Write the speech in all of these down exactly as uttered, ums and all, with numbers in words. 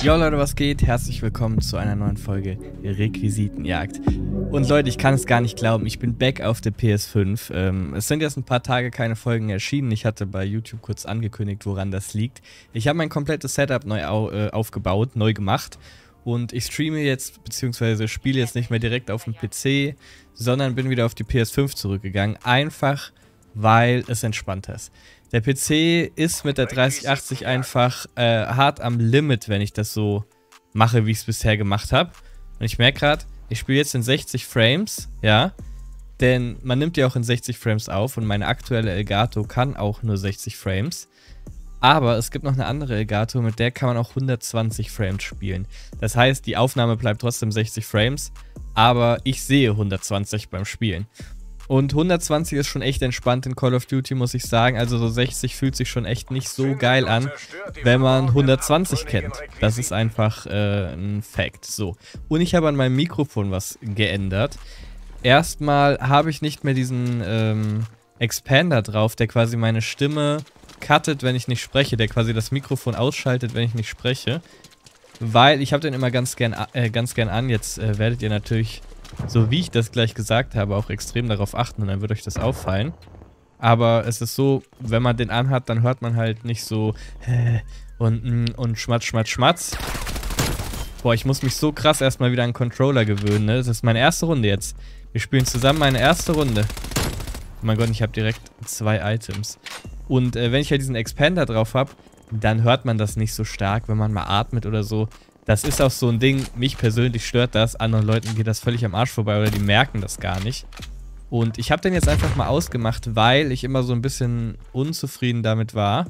Jo Leute, was geht? Herzlich willkommen zu einer neuen Folge Requisitenjagd. Und Leute, ich kann es gar nicht glauben, ich bin back auf der P S fünf. Ähm, es sind jetzt ein paar Tage keine Folgen erschienen. Ich hatte bei YouTube kurz angekündigt, woran das liegt. Ich habe mein komplettes Setup neu au äh, aufgebaut, neu gemacht. Und ich streame jetzt, beziehungsweise spiele jetzt nicht mehr direkt auf dem P C, sondern bin wieder auf die P S fünf zurückgegangen. Einfach, weil es entspannter ist. Der P C ist mit der dreißig achtzig einfach äh, hart am Limit, wenn ich das so mache, wie ich es bisher gemacht habe. Und ich merke gerade, ich spiele jetzt in sechzig Frames, ja. Denn man nimmt ja auch in sechzig Frames auf und meine aktuelle Elgato kann auch nur sechzig Frames. Aber es gibt noch eine andere Elgato, mit der kann man auch hundertzwanzig Frames spielen. Das heißt, die Aufnahme bleibt trotzdem sechzig Frames, aber ich sehe hundertzwanzig beim Spielen. Und hundertzwanzig ist schon echt entspannt in Call of Duty, muss ich sagen. Also so sechzig fühlt sich schon echt nicht so geil an, wenn man hundertzwanzig kennt. Das ist einfach äh, ein Fact. So. Und ich habe an meinem Mikrofon was geändert. Erstmal habe ich nicht mehr diesen ähm, Expander drauf, der quasi meine Stimme cuttet, wenn ich nicht spreche. Der quasi das Mikrofon ausschaltet, wenn ich nicht spreche. Weil ich habe den immer ganz gern, äh, ganz gern an. Jetzt äh, werdet ihr natürlich, so wie ich das gleich gesagt habe, auch extrem darauf achten und dann wird euch das auffallen. Aber es ist so, wenn man den anhat, dann hört man halt nicht so äh, und, und schmatz, schmatz, schmatz. Boah, ich muss mich so krass erstmal wieder an den Controller gewöhnen, ne? Das ist meine erste Runde jetzt. Wir spielen zusammen meine erste Runde. Oh mein Gott, ich habe direkt zwei Items. Und äh, wenn ich ja diesen Expander drauf habe, dann hört man das nicht so stark, wenn man mal atmet oder so. Das ist auch so ein Ding, mich persönlich stört das, anderen Leuten geht das völlig am Arsch vorbei oder die merken das gar nicht. Und ich habe den jetzt einfach mal ausgemacht, weil ich immer so ein bisschen unzufrieden damit war,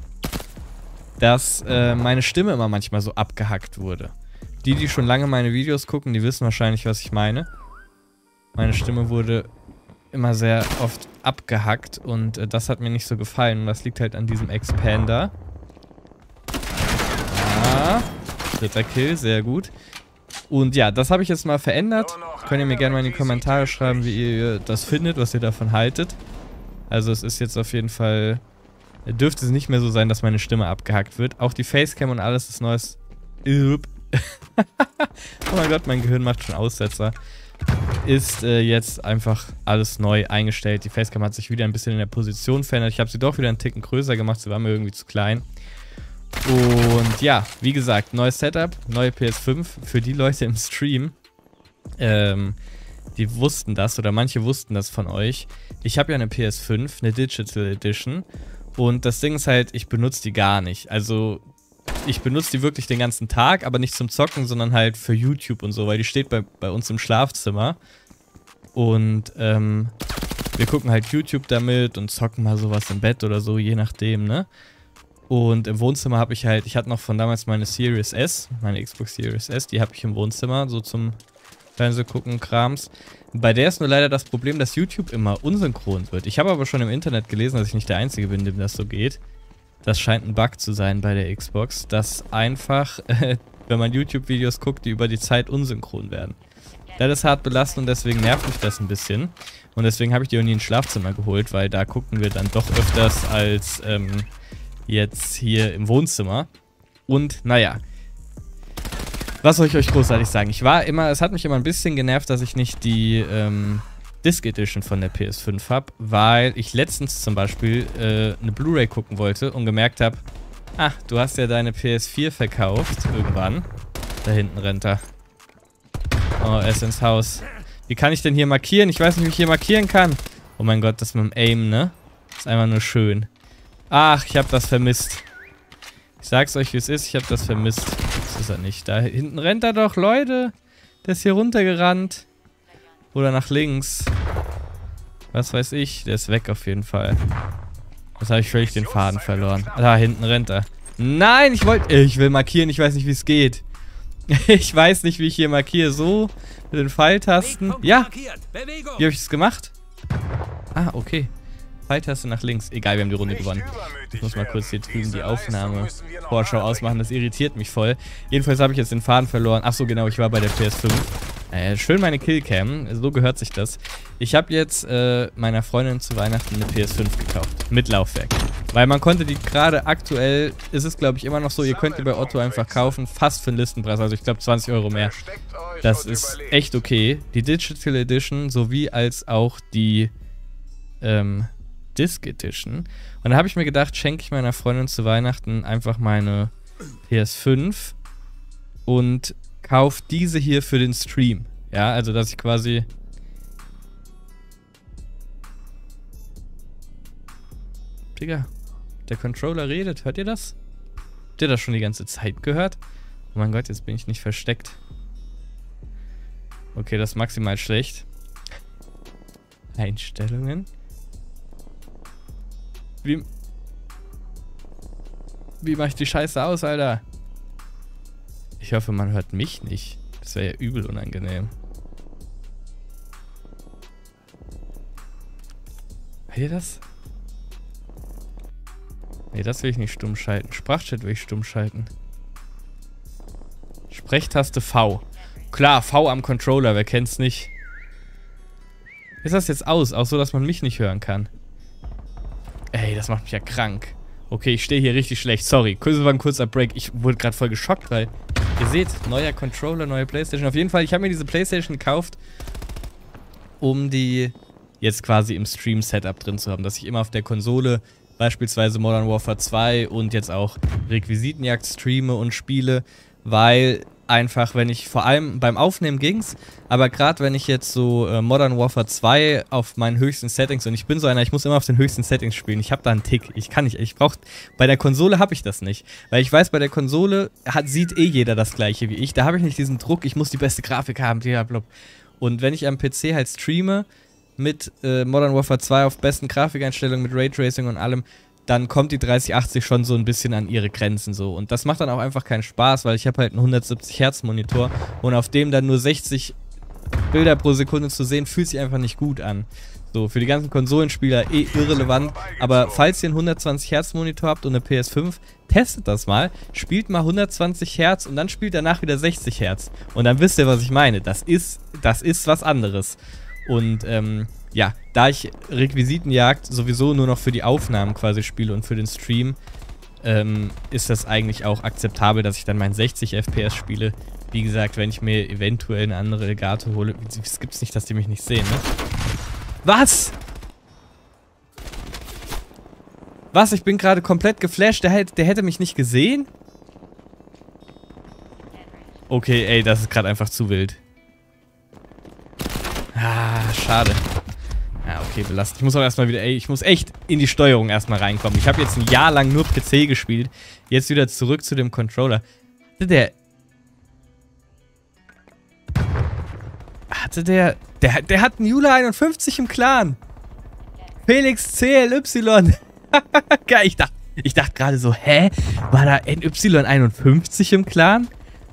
dass äh, meine Stimme immer manchmal so abgehackt wurde. Die, die schon lange meine Videos gucken, die wissen wahrscheinlich, was ich meine. Meine Stimme wurde immer sehr oft abgehackt und äh, das hat mir nicht so gefallen. Und das liegt halt an diesem Expander. Ja. Dritter Kill, sehr gut. Und ja, das habe ich jetzt mal verändert. Könnt ihr mir gerne mal in die Kommentare schreiben, wie ihr das findet, was ihr davon haltet. Also es ist jetzt auf jeden Fall, dürfte es nicht mehr so sein, dass meine Stimme abgehackt wird. Auch die Facecam und alles ist neues. Oh mein Gott, mein Gehirn macht schon Aussetzer. Ist äh, jetzt einfach alles neu eingestellt. Die Facecam hat sich wieder ein bisschen in der Position verändert. Ich habe sie doch wieder einen Ticken größer gemacht, sie war mir irgendwie zu klein. Und ja, wie gesagt, neues Setup, neue P S fünf für die Leute im Stream, ähm, die wussten das oder manche wussten das von euch. Ich habe ja eine P S fünf, eine Digital Edition und das Ding ist halt, ich benutze die gar nicht. Also ich benutze die wirklich den ganzen Tag, aber nicht zum Zocken, sondern halt für YouTube und so, weil die steht bei, bei uns im Schlafzimmer und ähm, wir gucken halt YouTube damit und zocken mal sowas im Bett oder so, je nachdem, ne? Und im Wohnzimmer habe ich halt, ich hatte noch von damals meine Series S, meine Xbox Series S, die habe ich im Wohnzimmer, so zum Fernsehgucken, Krams. Bei der ist nur leider das Problem, dass YouTube immer unsynchron wird. Ich habe aber schon im Internet gelesen, dass ich nicht der Einzige bin, dem das so geht. Das scheint ein Bug zu sein bei der Xbox, dass einfach, äh, wenn man YouTube-Videos guckt, die über die Zeit unsynchron werden. Das ist hart belastend und deswegen nervt mich das ein bisschen. Und deswegen habe ich die auch nie ins Schlafzimmer geholt, weil da gucken wir dann doch öfters als, ähm, jetzt hier im Wohnzimmer. Und naja, was soll ich euch großartig sagen? Ich war immer, es hat mich immer ein bisschen genervt, dass ich nicht die ähm, Disc Edition von der P S fünf habe, weil ich letztens zum Beispiel äh, eine Blu-ray gucken wollte und gemerkt habe, ach, du hast ja deine P S vier verkauft irgendwann. Da hinten rennt er. Oh, er ist ins Haus. Wie kann ich denn hier markieren? Ich weiß nicht, wie ich hier markieren kann. Oh mein Gott, das mit dem Aim, ne? Ist einfach nur schön. Ach, ich habe das vermisst. Ich sag's euch, wie es ist. Ich habe das vermisst. Das ist er nicht. Da hinten rennt er doch, Leute. Der ist hier runtergerannt. Oder nach links. Was weiß ich. Der ist weg auf jeden Fall. Jetzt habe ich völlig den Faden verloren. Da hinten rennt er. Nein, ich wollte... Ich will markieren. Ich weiß nicht, wie es geht. Ich weiß nicht, wie ich hier markiere. So, mit den Pfeiltasten. Ja. Wie habe ich es gemacht? Ah, okay. Pfeiltaste nach links. Egal, wir haben die Runde gewonnen. Ich muss mal kurz hier drüben die Aufnahme-Vorschau ausmachen. Das irritiert mich voll. Jedenfalls habe ich jetzt den Faden verloren. Achso, genau, ich war bei der P S fünf. Äh, schön meine Killcam. So gehört sich das. Ich habe jetzt äh, meiner Freundin zu Weihnachten eine P S fünf gekauft. Mit Laufwerk. Weil man konnte die gerade aktuell, ist es glaube ich immer noch so, ihr könnt die bei Otto einfach kaufen, fast für den Listenpreis, also ich glaube zwanzig Euro mehr. Das ist echt okay. Die Digital Edition sowie als auch die ähm, Disc Edition. Und da habe ich mir gedacht, schenke ich meiner Freundin zu Weihnachten einfach meine P S fünf und kaufe diese hier für den Stream. Ja, also dass ich quasi... Digga, der Controller redet. Hört ihr das? Habt ihr das schon die ganze Zeit gehört? Oh mein Gott, jetzt bin ich nicht versteckt. Okay, das ist maximal schlecht. Einstellungen. Wie... Wie mache ich die Scheiße aus, Alter? Ich hoffe, man hört mich nicht. Das wäre ja übel unangenehm. Hört ihr das? Nee, das will ich nicht stumm schalten. Sprachchat will ich stumm schalten. Sprechtaste V. Klar, V am Controller, wer kennt's nicht? Ist das jetzt aus? Auch so, dass man mich nicht hören kann. Ey, das macht mich ja krank. Okay, ich stehe hier richtig schlecht. Sorry, das war ein kurzer Break. Ich wurde gerade voll geschockt, weil... Ihr seht, neuer Controller, neue Playstation. Auf jeden Fall, ich habe mir diese Playstation gekauft, um die jetzt quasi im Stream-Setup drin zu haben. Dass ich immer auf der Konsole beispielsweise Modern Warfare zwei und jetzt auch Requisitenjagd streame und spiele, weil einfach, wenn ich, vor allem beim Aufnehmen ging's, aber gerade wenn ich jetzt so äh, Modern Warfare zwei auf meinen höchsten Settings, und ich bin so einer, ich muss immer auf den höchsten Settings spielen, ich habe da einen Tick, ich kann nicht, ich brauch, bei der Konsole habe ich das nicht, weil ich weiß, bei der Konsole hat, sieht eh jeder das gleiche wie ich, da habe ich nicht diesen Druck, ich muss die beste Grafik haben, blablabla. Und wenn ich am P C halt streame, mit äh, Modern Warfare zwei auf besten Grafikeinstellungen, mit Raytracing und allem, dann kommt die dreißig achtzig schon so ein bisschen an ihre Grenzen so. Und das macht dann auch einfach keinen Spaß, weil ich habe halt einen hundertsiebzig Hertz Monitor und auf dem dann nur sechzig Bilder pro Sekunde zu sehen, fühlt sich einfach nicht gut an. So, für die ganzen Konsolenspieler eh irrelevant, aber falls ihr einen hundertzwanzig Hertz Monitor habt und eine P S fünf, testet das mal, spielt mal hundertzwanzig Hertz und dann spielt danach wieder sechzig Hertz. Und dann wisst ihr, was ich meine. Das ist, das ist was anderes. Und ähm, ja, da ich Requisitenjagd sowieso nur noch für die Aufnahmen quasi spiele und für den Stream, ähm, ist das eigentlich auch akzeptabel, dass ich dann meinen sechzig F P S spiele. Wie gesagt, wenn ich mir eventuell eine andere Elgato hole, es gibt's nicht, dass die mich nicht sehen, ne? Was? Was? Ich bin gerade komplett geflasht, der, der hätte mich nicht gesehen? Okay, ey, das ist gerade einfach zu wild. Ah, schade. Ja, okay, belastend. Ich muss auch erstmal wieder, ey, ich muss echt in die Steuerung erstmal reinkommen. Ich habe jetzt ein Jahr lang nur P C gespielt. Jetzt wieder zurück zu dem Controller. Hatte der... Hatte der... Der, der hat einen Jula einundfünfzig im Clan. Felix C L Y. Geil, ich dachte, ich dachte gerade so, hä? War da N Y einundfünfzig im Clan?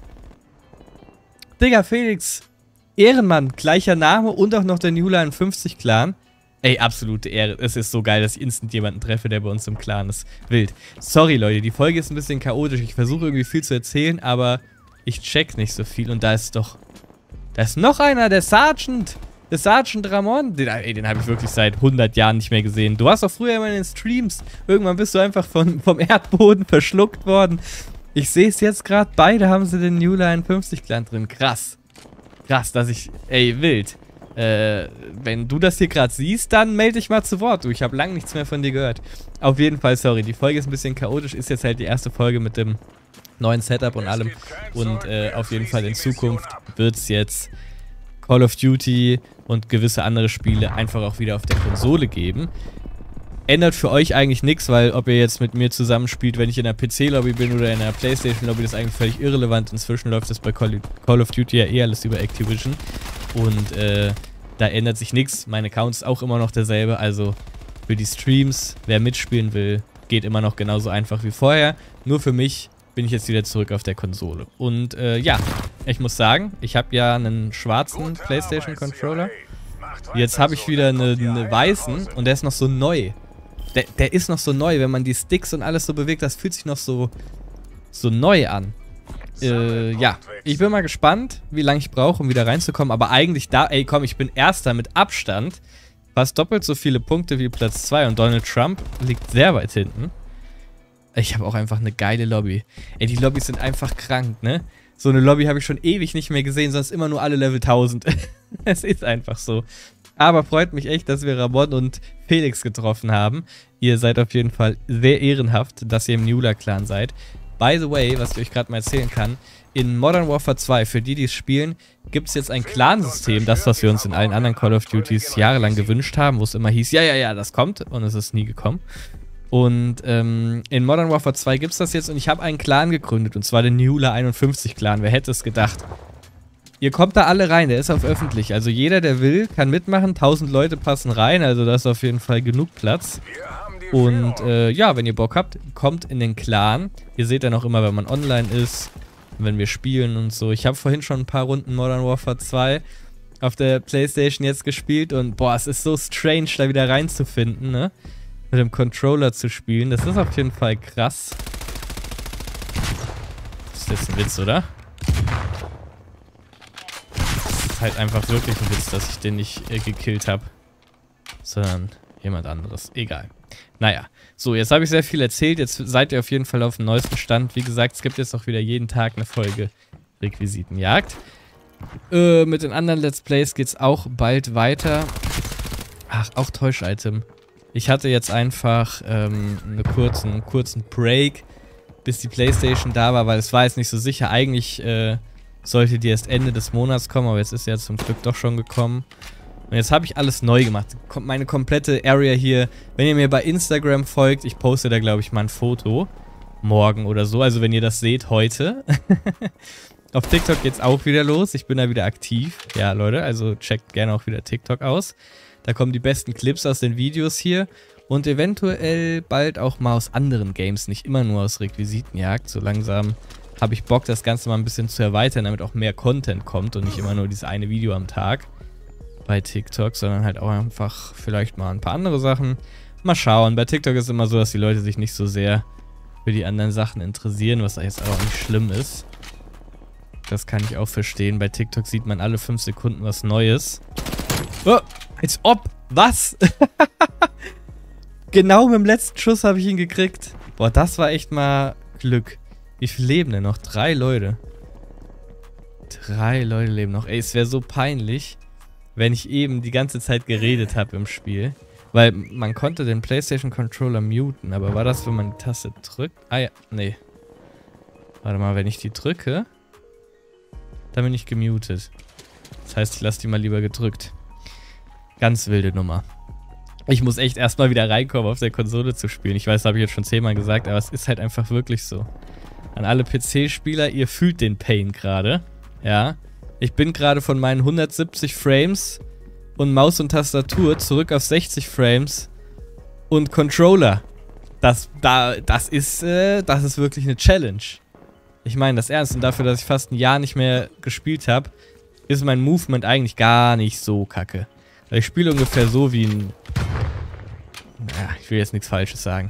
Digga, Felix... Ehrenmann, gleicher Name und auch noch der Jula einundfünfzig Clan. Ey, absolute Ehre. Es ist so geil, dass ich instant jemanden treffe, der bei uns im Clan ist. Wild. Sorry, Leute, die Folge ist ein bisschen chaotisch. Ich versuche irgendwie viel zu erzählen, aber ich check nicht so viel. Und da ist doch... Da ist noch einer, der Sergeant. Der Sergeant Ramon. Den, ey, den habe ich wirklich seit hundert Jahren nicht mehr gesehen. Du warst doch früher immer in den Streams. Irgendwann bist du einfach von, vom Erdboden verschluckt worden. Ich sehe es jetzt gerade. Beide haben sie den Jula einundfünfzig Clan drin. Krass. Krass, dass ich... Ey, wild. Äh, wenn du das hier gerade siehst, dann melde dich mal zu Wort. Du, ich habe lange nichts mehr von dir gehört. Auf jeden Fall, sorry. Die Folge ist ein bisschen chaotisch. Ist jetzt halt die erste Folge mit dem neuen Setup und allem. Und äh, auf jeden Fall in Zukunft wird es jetzt Call of Duty und gewisse andere Spiele einfach auch wieder auf der Konsole geben. Ändert für euch eigentlich nichts, weil ob ihr jetzt mit mir zusammenspielt, wenn ich in der P C-Lobby bin oder in der Playstation-Lobby, das ist eigentlich völlig irrelevant. Inzwischen läuft das bei Call of Duty ja eh alles über Activision. Und äh, da ändert sich nichts. Mein Account ist auch immer noch derselbe. Also für die Streams, wer mitspielen will, geht immer noch genauso einfach wie vorher. Nur für mich bin ich jetzt wieder zurück auf der Konsole. Und äh, ja, ich muss sagen, ich habe ja einen schwarzen PlayStation-Controller. Jetzt habe ich wieder einen eine weißen und der ist noch so neu. Der, der ist noch so neu, wenn man die Sticks und alles so bewegt, das fühlt sich noch so, so neu an. Äh, ja, ich bin mal gespannt, wie lange ich brauche, um wieder reinzukommen, aber eigentlich da, ey komm, ich bin Erster mit Abstand Fast doppelt so viele Punkte wie Platz zwei und Donald Trump liegt sehr weit hinten. Ich habe auch einfach eine geile Lobby. Ey, die Lobbys sind einfach krank, ne? So eine Lobby habe ich schon ewig nicht mehr gesehen, sonst immer nur alle Level tausend. Es ist einfach so. Aber freut mich echt, dass wir Ramon und Felix getroffen haben. Ihr seid auf jeden Fall sehr ehrenhaft, dass ihr im Nula-Clan seid. By the way, was ich euch gerade mal erzählen kann, in Modern Warfare zwei, für die, die es spielen, gibt es jetzt ein Clan-System, das, was wir uns in allen anderen Call of Duties jahrelang gewünscht haben, wo es immer hieß, ja, ja, ja, das kommt, und es ist nie gekommen. Und ähm, in Modern Warfare zwei gibt es das jetzt und ich habe einen Clan gegründet, und zwar den Nula einundfünfzig Clan, wer hätte es gedacht. Ihr kommt da alle rein, der ist auf öffentlich, also jeder, der will, kann mitmachen, tausend Leute passen rein, also da ist auf jeden Fall genug Platz. Und äh, ja, wenn ihr Bock habt, kommt in den Clan. Ihr seht dann auch immer, wenn man online ist, wenn wir spielen und so. Ich habe vorhin schon ein paar Runden Modern Warfare zwei auf der PlayStation jetzt gespielt und boah, es ist so strange, da wieder reinzufinden, ne? Mit dem Controller zu spielen. Das ist auf jeden Fall krass. Das ist jetzt ein Witz, oder? Das ist halt einfach wirklich ein Witz, dass ich den nicht äh, gekillt habe. Sondern jemand anderes. Egal. Naja, so, jetzt habe ich sehr viel erzählt. Jetzt seid ihr auf jeden Fall auf dem neuesten Stand. Wie gesagt, es gibt jetzt auch wieder jeden Tag eine Folge Requisitenjagd. Äh, mit den anderen Let's Plays geht es auch bald weiter. Ach, auch Täusch-Item. Ich hatte jetzt einfach ähm, eine kurzen, einen kurzen Break, bis die PlayStation da war, weil es war jetzt nicht so sicher. Eigentlich äh, sollte die erst Ende des Monats kommen, aber jetzt ist sie ja zum Glück doch schon gekommen. Und jetzt habe ich alles neu gemacht. Meine komplette Area hier. Wenn ihr mir bei Instagram folgt, ich poste da, glaube ich, mal ein Foto. Morgen oder so. Also wenn ihr das seht, heute. Auf TikTok geht's auch wieder los. Ich bin da wieder aktiv. Ja, Leute, also checkt gerne auch wieder TikTok aus. Da kommen die besten Clips aus den Videos hier. Und eventuell bald auch mal aus anderen Games. Nicht immer nur aus Requisitenjagd. So langsam habe ich Bock, das Ganze mal ein bisschen zu erweitern, damit auch mehr Content kommt und nicht immer nur dieses eine Video am Tag bei TikTok, sondern halt auch einfach vielleicht mal ein paar andere Sachen. Mal schauen. Bei TikTok ist es immer so, dass die Leute sich nicht so sehr für die anderen Sachen interessieren, was jetzt aber auch nicht schlimm ist. Das kann ich auch verstehen. Bei TikTok sieht man alle fünf Sekunden was Neues. Oh, als ob. Was? Genau mit dem letzten Schuss habe ich ihn gekriegt. Boah, das war echt mal Glück. Wie viele leben denn noch? Drei Leute. Drei Leute leben noch. Ey, es wäre so peinlich, wenn ich eben die ganze Zeit geredet habe im Spiel. Weil man konnte den PlayStation-Controller muten, aber war das, wenn man die Taste drückt? Ah ja, nee. Warte mal, wenn ich die drücke, dann bin ich gemutet. Das heißt, ich lasse die mal lieber gedrückt. Ganz wilde Nummer. Ich muss echt erstmal wieder reinkommen, auf der Konsole zu spielen. Ich weiß, das habe ich jetzt schon zehnmal gesagt, aber es ist halt einfach wirklich so. An alle P C-Spieler, ihr fühlt den Pain gerade. Ja. Ich bin gerade von meinen hundertsiebzig Frames und Maus und Tastatur zurück auf sechzig Frames und Controller. Das, da, das ist, äh, das ist wirklich eine Challenge. Ich meine das ernst, und dafür, dass ich fast ein Jahr nicht mehr gespielt habe, ist mein Movement eigentlich gar nicht so kacke. Weil ich spiele ungefähr so wie ein... Ja, ich will jetzt nichts Falsches sagen.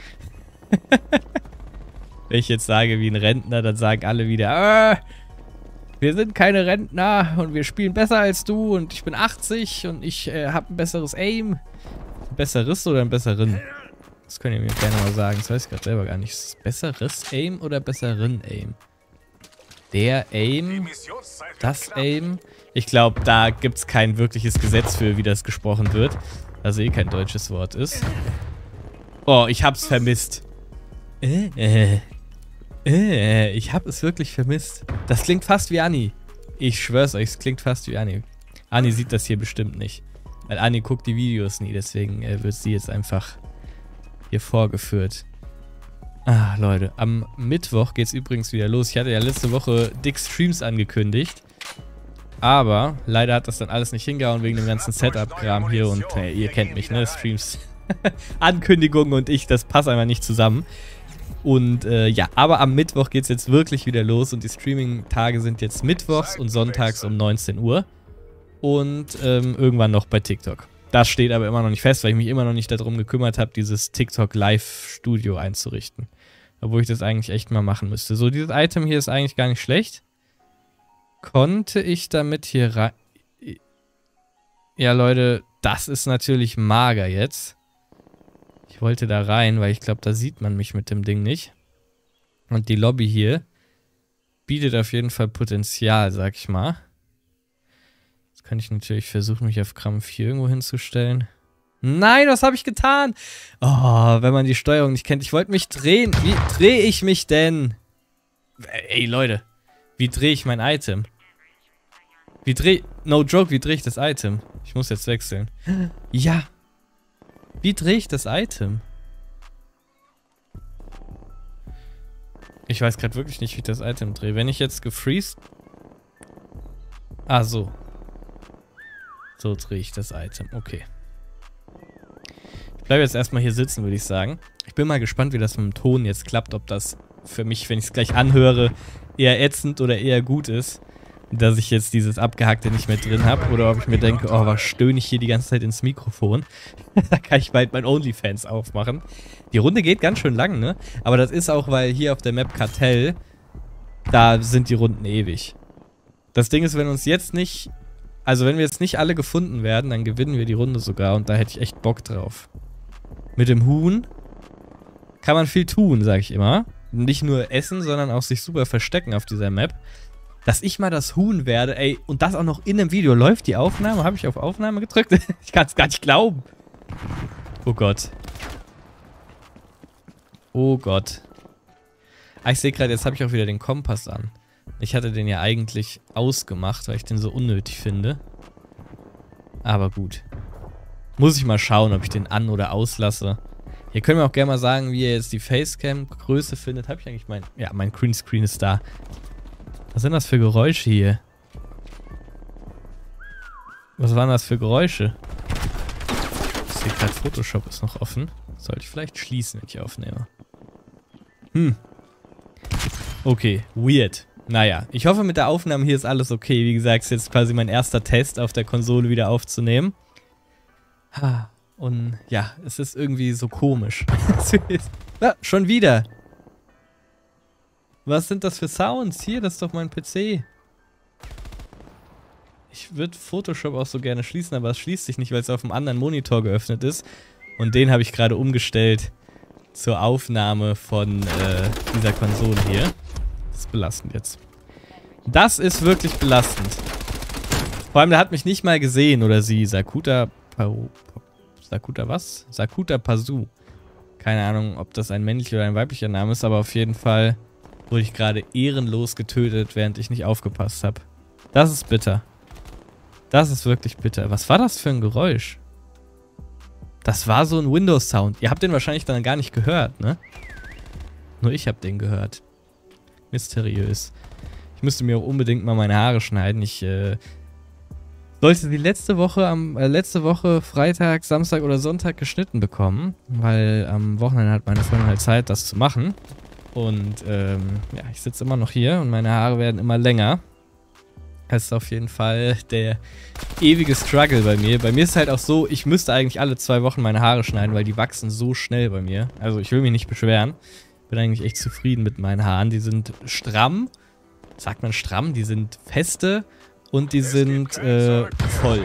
Wenn ich jetzt sage wie ein Rentner, dann sagen alle wieder, ah, wir sind keine Rentner und wir spielen besser als du und ich bin achtzig und ich äh, habe ein besseres Aim. Ein besseres oder ein besseren? Das könnt ihr mir gerne mal sagen. Das weiß ich gerade selber gar nicht. Ist es besseres Aim oder besseren Aim? Der Aim? Das Aim? Ich glaube, da gibt es kein wirkliches Gesetz für, wie das gesprochen wird. Also eh kein deutsches Wort ist. Oh, ich hab's vermisst. Äh, äh. Äh, ich hab es wirklich vermisst. Das klingt fast wie Anni. Ich schwör's euch, es klingt fast wie Anni. Anni sieht das hier bestimmt nicht. Weil Anni guckt die Videos nie, deswegen äh, wird sie jetzt einfach hier vorgeführt. Ah, Leute, am Mittwoch geht's übrigens wieder los. Ich hatte ja letzte Woche dick Streams angekündigt. Aber leider hat das dann alles nicht hingehauen wegen dem ganzen Setup-Kram hier. Und äh, ihr kennt mich, ne? Streams, Ankündigungen und ich, das passt einfach nicht zusammen. Und äh, ja, aber am Mittwoch geht es jetzt wirklich wieder los und die Streaming-Tage sind jetzt mittwochs und sonntags um neunzehn Uhr. Und ähm, irgendwann noch bei TikTok. Das steht aber immer noch nicht fest, weil ich mich immer noch nicht darum gekümmert habe, dieses TikTok-Live-Studio einzurichten. Obwohl ich das eigentlich echt mal machen müsste. So, dieses Item hier ist eigentlich gar nicht schlecht. Konnte ich damit hier rein... Ja, Leute, Das ist natürlich mager jetzt. Ich wollte da rein, weil ich glaube, da sieht man mich mit dem Ding nicht. Und die Lobby hier bietet auf jeden Fall Potenzial, sag ich mal. Jetzt kann ich natürlich versuchen, mich auf Gramm vier irgendwo hinzustellen. Nein, was habe ich getan? Oh, wenn man die Steuerung nicht kennt. Ich wollte mich drehen. Wie drehe ich mich denn? Ey, Leute. Wie drehe ich mein Item? Wie drehe... No joke, wie drehe ich das Item? Ich muss jetzt wechseln. Ja. Wie drehe ich das Item? Ich weiß gerade wirklich nicht, wie ich das Item drehe. Wenn ich jetzt gefreezed... Ah, so. So drehe ich das Item. Okay. Ich bleibe jetzt erstmal hier sitzen, würde ich sagen. Ich bin mal gespannt, wie das mit dem Ton jetzt klappt. Ob das für mich, wenn ich es gleich anhöre, eher ätzend oder eher gut ist. Dass ich jetzt dieses Abgehackte nicht mehr drin habe. Oder ob ich mir denke, oh, was stöhne ich hier die ganze Zeit ins Mikrofon. Da kann ich bald mein OnlyFans aufmachen. Die Runde geht ganz schön lang, ne? Aber das ist auch, weil hier auf der Map Kartell, da sind die Runden ewig. Das Ding ist, wenn uns jetzt nicht... Also wenn wir jetzt nicht alle gefunden werden, dann gewinnen wir die Runde sogar. Und da hätte ich echt Bock drauf. Mit dem Huhn kann man viel tun, sag ich immer. Nicht nur essen, sondern auch sich super verstecken auf dieser Map. Dass ich mal das Huhn werde, ey, und das auch noch in einem Video. Läuft die Aufnahme? Habe ich auf Aufnahme gedrückt? Ich kann es gar nicht glauben. Oh Gott. Oh Gott. Ah, ich sehe gerade, jetzt habe ich auch wieder den Kompass an. Ich hatte den ja eigentlich ausgemacht, weil ich den so unnötig finde. Aber gut. Muss ich mal schauen, ob ich den an- oder auslasse. Ihr könnt mir auch gerne mal sagen, wie ihr jetzt die Facecam-Größe findet. Habe ich eigentlich mein... Ja, mein Greenscreen ist da. Was sind das für Geräusche hier? Was waren das für Geräusche? Ich sehe gerade, Photoshop ist noch offen. Sollte ich vielleicht schließen, wenn ich aufnehme. Hm. Okay, weird. Naja, ich hoffe, mit der Aufnahme hier ist alles okay. Wie gesagt, ist jetzt quasi mein erster Test auf der Konsole wieder aufzunehmen. Und ja, es ist irgendwie so komisch. Ah, schon wieder. Was sind das für Sounds? Hier, das ist doch mein P C. Ich würde Photoshop auch so gerne schließen, aber es schließt sich nicht, weil es auf einem anderen Monitor geöffnet ist. Und den habe ich gerade umgestellt zur Aufnahme von äh, dieser Konsole hier. Das ist belastend jetzt. Das ist wirklich belastend. Vor allem, der hat mich nicht mal gesehen, oder sie. Sakuta... Paru, Sakuta was? Sakuta Pazu. Keine Ahnung, ob das ein männlicher oder ein weiblicher Name ist, aber auf jeden Fall... wurde ich gerade ehrenlos getötet, während ich nicht aufgepasst habe. Das ist bitter. Das ist wirklich bitter. Was war das für ein Geräusch? Das war so ein Windows-Sound. Ihr habt den wahrscheinlich dann gar nicht gehört, ne? Nur ich habe den gehört. Mysteriös. Ich müsste mir auch unbedingt mal meine Haare schneiden. Ich äh, sollte die letzte Woche am äh, letzte Woche Freitag, Samstag oder Sonntag geschnitten bekommen, weil am Wochenende hat meine Freundin halt Zeit, das zu machen. Und ähm, ja, ich sitze immer noch hier und meine Haare werden immer länger. Das ist auf jeden Fall der ewige Struggle bei mir. Bei mir ist es halt auch so, ich müsste eigentlich alle zwei Wochen meine Haare schneiden, weil die wachsen so schnell bei mir. Also ich will mich nicht beschweren. Bin eigentlich echt zufrieden mit meinen Haaren. Die sind stramm. Sagt man stramm? Die sind feste und die sind äh, voll.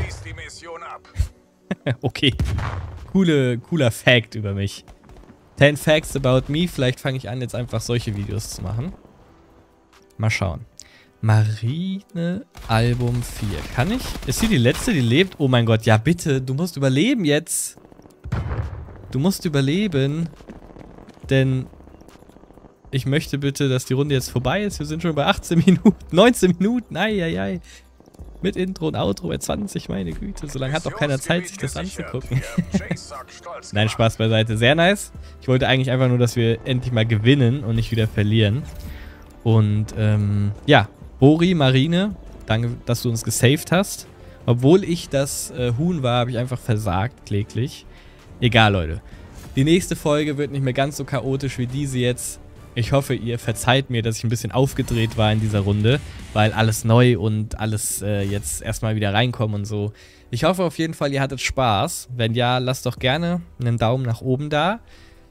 Okay. Coole, cooler Fact über mich. ten Facts about me. Vielleicht fange ich an, jetzt einfach solche Videos zu machen. Mal schauen. Marine Album vier. Kann ich? Ist sie die letzte, die lebt? Oh mein Gott, ja bitte. Du musst überleben jetzt. Du musst überleben. Denn ich möchte bitte, dass die Runde jetzt vorbei ist. Wir sind schon bei achtzehn Minuten. neunzehn Minuten. Eieiei. Mit Intro und Outro bei zwanzig. Meine Güte. So lange hat doch keiner Zeit, sich das anzugucken. Nein, Spaß beiseite. Sehr nice. Ich wollte eigentlich einfach nur, dass wir endlich mal gewinnen und nicht wieder verlieren. Und, ähm, ja. Bori, Marine, danke, dass du uns gesaved hast. Obwohl ich das äh, Huhn war, habe ich einfach versagt, kläglich. Egal, Leute. Die nächste Folge wird nicht mehr ganz so chaotisch wie diese jetzt. Ich hoffe, ihr verzeiht mir, dass ich ein bisschen aufgedreht war in dieser Runde, weil alles neu und alles äh, jetzt erstmal wieder reinkommen und so. Ich hoffe auf jeden Fall, ihr hattet Spaß. Wenn ja, lasst doch gerne einen Daumen nach oben da.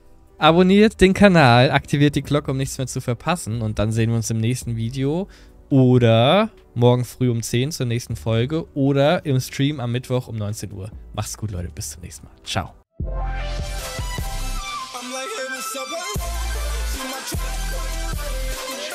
Abonniert den Kanal, aktiviert die Glocke, um nichts mehr zu verpassen. Und dann sehen wir uns im nächsten Video. oder morgen früh um zehn zur nächsten Folge oder im Stream am Mittwoch um neunzehn Uhr. Macht's gut, Leute. Bis zum nächsten Mal. Ciao. I'm like, hey, what's up?